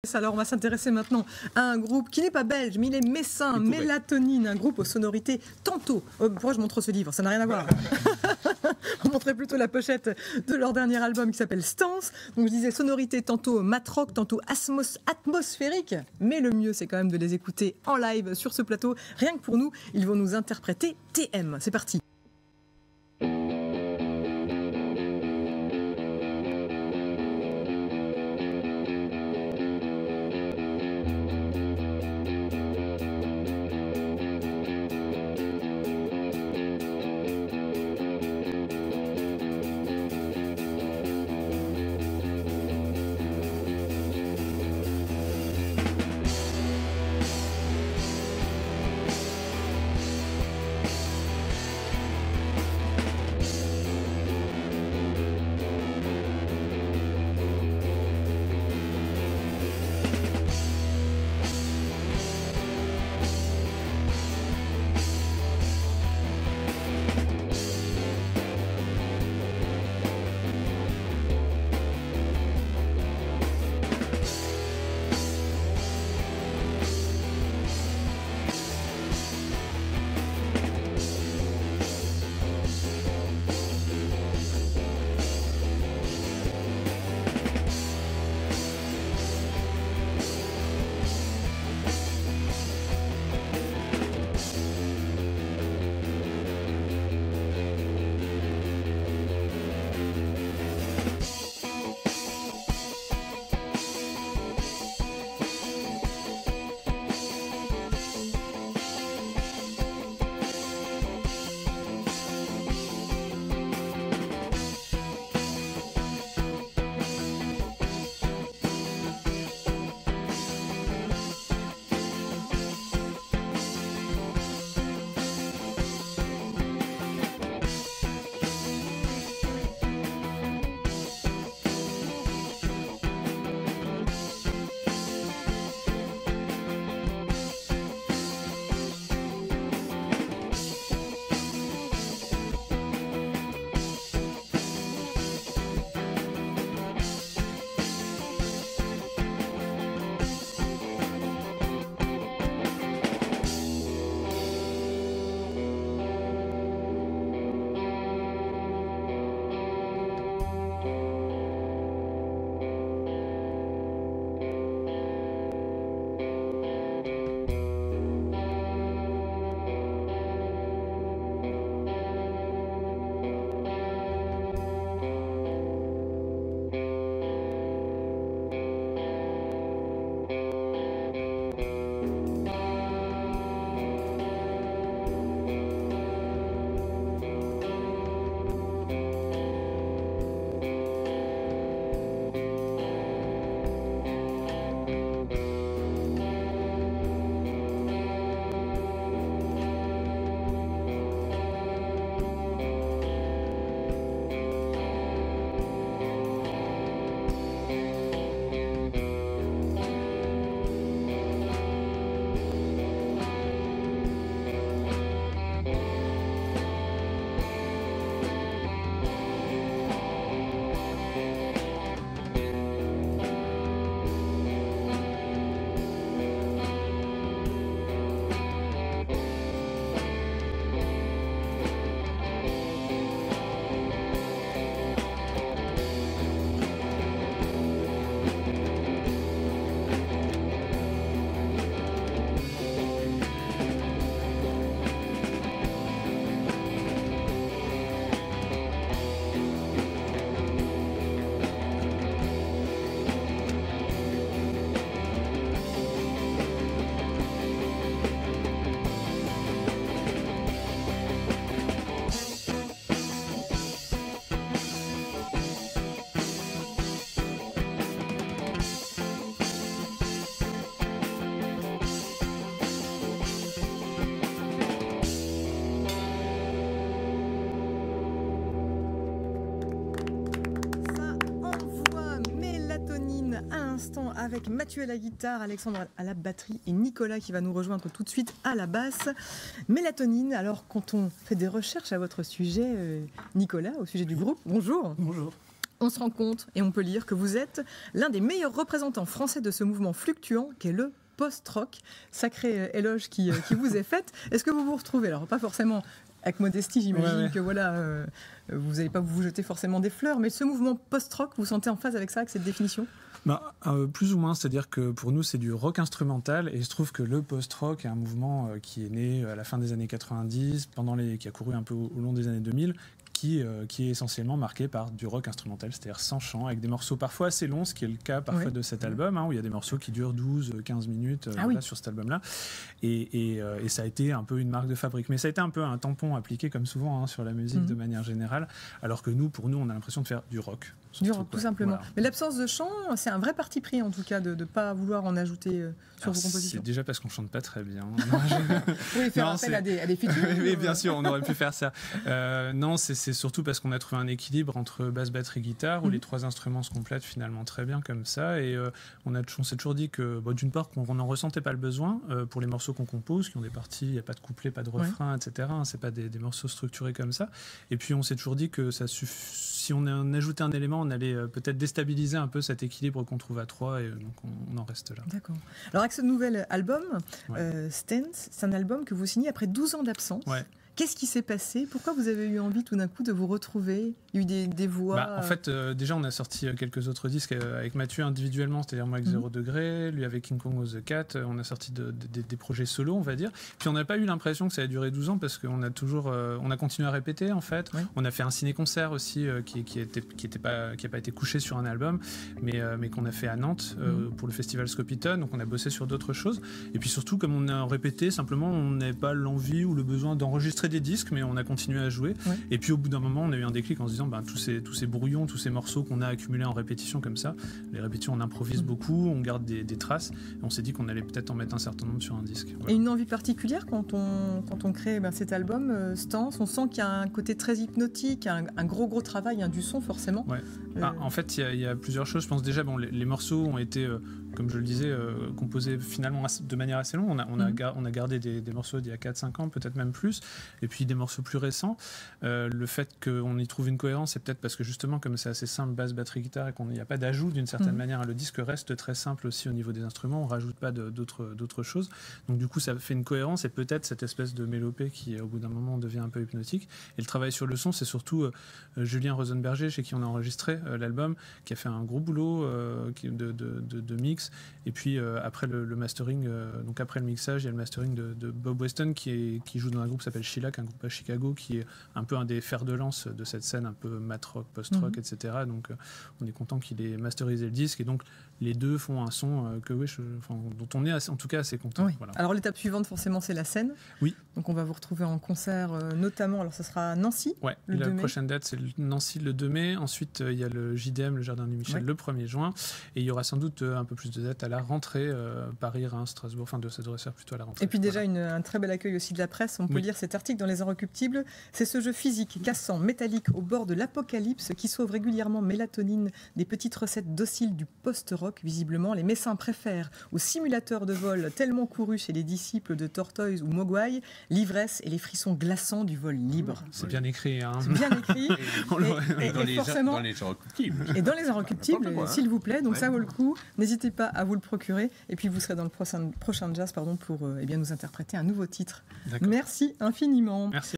Alors on va s'intéresser maintenant à un groupe qui n'est pas belge, mais il est messin, Mélatonine, un groupe aux sonorités tantôt. Pourquoi je montre ce livre? Ça n'a rien à voir. On montrait plutôt la pochette de leur dernier album qui s'appelle Stance. Donc je disais sonorités tantôt mat-rock, tantôt atmosphérique. Mais le mieux c'est quand même de les écouter en live sur ce plateau. Rien que pour nous, ils vont nous interpréter TM. C'est parti. Avec Mathieu à la guitare, Alexandre à la batterie et Nicolas qui va nous rejoindre tout de suite à la basse. Mélatonine, alors quand on fait des recherches à votre sujet, Nicolas, au sujet du groupe, bonjour. Bonjour. on se rend compte et on peut lire que vous êtes l'un des meilleurs représentants français de ce mouvement fluctuant qu'est le post-rock. Sacré éloge qui vous est faite. Est-ce que vous vous retrouvez? Alors, pas forcément avec modestie, j'imagine que voilà, vous n'allez pas vous jeter forcément des fleurs, mais ce mouvement post-rock, vous vous sentez en phase avec ça, avec cette définition? Plus ou moins, c'est-à-dire que pour nous c'est du rock instrumental et il se trouve que le post-rock est un mouvement qui est né à la fin des années 90, qui a couru un peu au long des années 2000, qui est essentiellement marqué par du rock instrumental, c'est-à-dire sans chant, avec des morceaux parfois assez longs, ce qui est le cas parfois de cet album, où il y a des morceaux qui durent 12-15 minutes sur cet album-là. Et ça a été un peu une marque de fabrique. Mais ça a été un peu un tampon appliqué, comme souvent, sur la musique de manière générale, alors que pour nous, on a l'impression de faire du rock. Du rock, tout simplement. Voilà. Mais l'absence de chant, c'est un vrai parti pris, en tout cas, de ne pas vouloir en ajouter sur vos compositions. C'est déjà parce qu'on ne chante pas très bien. Oui, faire appel à des featuring. Oui, bien sûr, on aurait pu faire ça. Non, c'est surtout parce qu'on a trouvé un équilibre entre basse, batterie, guitare, où les trois instruments se complètent finalement très bien comme ça. Et on s'est toujours dit que, d'une part, qu'on n'en ressentait pas le besoin pour les morceaux qu'on compose, qui ont des parties, il n'y a pas de couplet, pas de refrain, etc. C'est pas des morceaux structurés comme ça. Et puis, on s'est toujours dit que si on ajoutait un élément, on allait peut-être déstabiliser un peu cet équilibre qu'on trouve à trois, et donc on en reste là. D'accord. Alors, avec ce nouvel album, Stance, c'est un album que vous signez après 12 ans d'absence. Ouais. Qu'est-ce qui s'est passé? Pourquoi vous avez eu envie tout d'un coup de vous retrouver? Il y a eu des voix En fait, déjà, on a sorti quelques autres disques avec Mathieu individuellement, c'est-à-dire moi avec 0 degré, lui avec King Kong aux The Cat. On a sorti des projets solo, on va dire. Puis on n'a pas eu l'impression que ça a duré 12 ans parce qu'on a toujours, on a continué à répéter en fait. Ouais. On a fait un ciné-concert aussi qui n'a pas été couché sur un album, mais qu'on a fait à Nantes pour le festival Scopitone. Donc on a bossé sur d'autres choses. Et puis surtout, comme on a répété, simplement, on n'avait pas l'envie ou le besoin d'enregistrer des disques, mais on a continué à jouer. Ouais. Et puis au bout d'un moment, on a eu un déclic en se disant tous ces brouillons, tous ces morceaux qu'on a accumulés en répétition comme ça, les répétitions, on improvise beaucoup, on garde des traces, et on s'est dit qu'on allait peut-être en mettre un certain nombre sur un disque. Voilà. Et une envie particulière quand on crée cet album, Stance, on sent qu'il y a un côté très hypnotique, un gros travail, du son forcément. Ouais. En fait, il y a plusieurs choses. Je pense déjà, les morceaux ont été, comme je le disais, composés finalement de manière assez longue. On a gardé des morceaux d'il y a 4-5 ans, peut-être même plus, et puis des morceaux plus récents. Le fait qu'on y trouve une cohérence, c'est peut-être parce que justement, comme c'est assez simple, basse, batterie, guitare, et qu'il n'y a pas d'ajout d'une certaine manière, le disque reste très simple aussi au niveau des instruments, on ne rajoute pas d'autres choses. Donc du coup, ça fait une cohérence, et peut-être cette espèce de mélopée qui, au bout d'un moment, devient un peu hypnotique. Et le travail sur le son, c'est surtout Julien Rosenberger, chez qui on a enregistré l'album, qui a fait un gros boulot de mix. Et puis après le mastering, donc après le mixage, il y a le mastering de Bob Weston qui joue dans un groupe qui s'appelle Shellac, un groupe à Chicago, qui est un peu un des fers de lance de cette scène un peu mat rock, post-rock, etc. Donc on est content qu'il ait masterisé le disque, et donc les deux font un son dont on est en tout cas assez content. Oui. Voilà. Alors l'étape suivante, forcément, c'est la scène. Oui. Donc on va vous retrouver en concert, notamment, alors ça sera à Nancy. Ouais, la prochaine date, c'est Nancy le 2 mai. Ensuite, il y a le JDM, le Jardin du Michel, le 1er juin. Et il y aura sans doute un peu plus de dates à la rentrée, Paris, Reims, Strasbourg. Enfin, ça devrait se faire plutôt à la rentrée. Et puis déjà, un très bel accueil aussi de la presse. On peut lire cet article dans Les Inrecuptibles. C'est ce jeu physique, cassant, métallique, au bord de l'apocalypse, qui sauve régulièrement Mélatonine des petites recettes dociles du post-rock. Visiblement, les Messins préfèrent au simulateur de vol tellement couru chez les disciples de Tortoise ou Mogwai, l'ivresse et les frissons glaçants du vol libre. C'est bien écrit, hein. C'est bien écrit. Et forcément, dans les Inrecuptibles. Et dans Les Inrecuptibles, s'il vous plaît. Donc ça vaut le coup. N'hésitez pas à vous le procurer. Et puis vous serez dans le prochain jazz pour nous interpréter un nouveau titre. Merci infiniment. Merci.